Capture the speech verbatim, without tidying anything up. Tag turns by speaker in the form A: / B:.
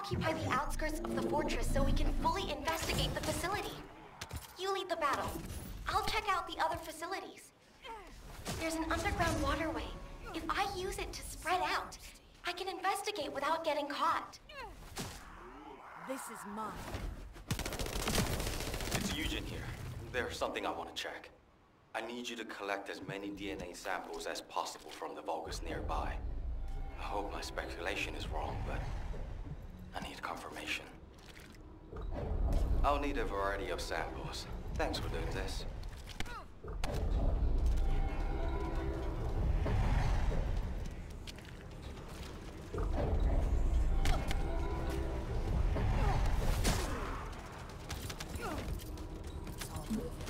A: occupy the outskirts of the fortress so we can fully investigate the facility. You lead the battle. I'll check out the other facilities. There's an underground waterway. If I use it to spread out, I can investigate without getting caught.
B: This is mine.
C: It's Eugen here. There's something I want to check. I need you to collect as many D N A samples as possible from the Vulgus nearby. I hope my speculation is wrong, but I need confirmation. I'll need a variety of samples. Thanks for doing this.
B: It's all moving.